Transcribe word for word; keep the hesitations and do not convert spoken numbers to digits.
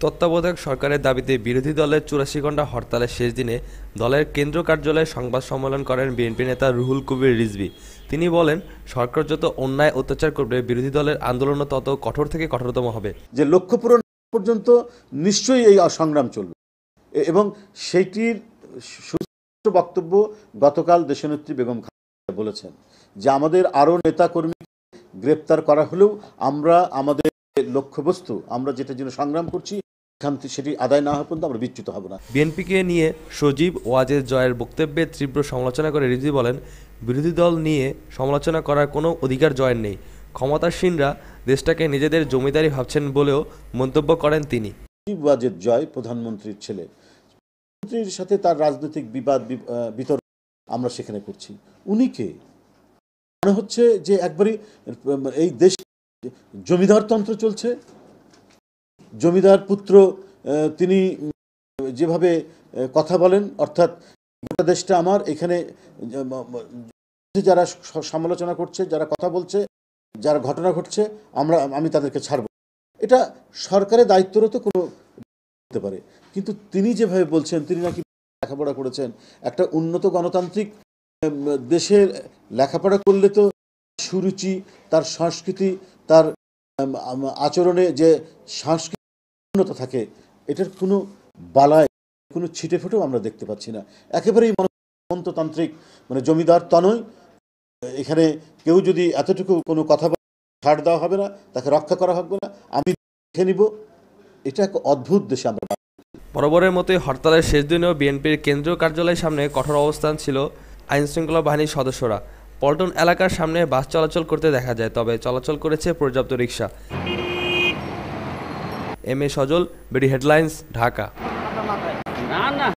তত্ত্বাবধায়ক সরকারের দাবিতে বিরোধী দলের চুরাশি ঘণ্টা হরতালের শেষ দিনে দলের কেন্দ্র কার্যালয়ে সংবাদ সম্মেলন করেন বিএনপি নেতা রুহুল কবির রিজভী। তিনি বলেন, সরকার যত অন্যায় অত্যাচার করবে বিরোধী দলের আন্দোলনও তত কঠোর থেকে কঠোরতম হবে। যে লক্ষ্য পূরণ পর্যন্ত নিশ্চয়ই এই সংগ্রাম চলবে এবং সেইটির সুষ্ঠু বক্তব্য গতকাল দেশনেত্রী বেগম খালেদা বলেছেন যে আমাদের আরও নেতাকর্মী গ্রেপ্তার করা হলেও আমরা আমাদের লক্ষ্যবস্তু আমরা যেটার জন্য সংগ্রাম করছি সেটি আদায় না হওয়া পর্যন্ত আমরা বিচ্যুত হব না। বিএনপিকে নিয়ে সজীব ওয়াজেদ জয়ের বক্তব্যে তীব্র সমালোচনা করে রিজভী বলেন, বিরোধী দল নিয়ে সমালোচনা করার কোনো অধিকার জয়ের নেই। ক্ষমতাসীনরা দেশটাকে নিজেদের জমিদারি ভাবছেন বলেও মন্তব্য করেন তিনি। সজীব ওয়াজেদ জয় প্রধানমন্ত্রীর ছেলে, প্রধানমন্ত্রীর সাথে তার রাজনৈতিক বিবাদ বিতর্ক আমরা সেখানে করছি। উনি কে? মনে হচ্ছে যে একবারই এই দেশ জমিদারতন্ত্র চলছে। জমিদার পুত্র তিনি যেভাবে কথা বলেন, অর্থাৎ গোটা দেশটা আমার, এখানে যারা সমালোচনা করছে, যারা কথা বলছে, যারা ঘটনা ঘটছে, আমরা আমি তাদেরকে ছাড়ব। এটা সরকারের দায়িত্বরত কোনো হতে পারে, কিন্তু তিনি যেভাবে বলছেন, তিনি নাকি লেখাপড়া করেছেন। একটা উন্নত গণতান্ত্রিক দেশের লেখাপড়া করলে তো সুরুচি, তার সংস্কৃতি, তার আচরণে যে সাংস্কৃতিক উন্নতা থাকে, এটার কোনো বালায় কোনো ছিটে ফোটেও আমরা দেখতে পাচ্ছি না। একেবারেই মনতান্ত্রিক, মানে জমিদার তনয়। এখানে কেউ যদি এতটুকু কোনো কথা বলে ছাড় দেওয়া হবে না, তাকে রক্ষা করা হবে না, আমি দেখে নিব। এটা এক অদ্ভুত দেশে আমরা। বরাবরের মতোই হরতালের শেষ দিনেও বিএনপির কেন্দ্রীয় কার্যালয়ের সামনে কঠোর অবস্থান ছিল আইনশৃঙ্খলা বাহিনীর সদস্যরা। পল্টন এলাকার সামনে বাস চলাচল করতে দেখা যায়, তবে চলাচল করেছে পর্যাপ্ত rickshaw. M A Sajal, BD headlines, Dhaka.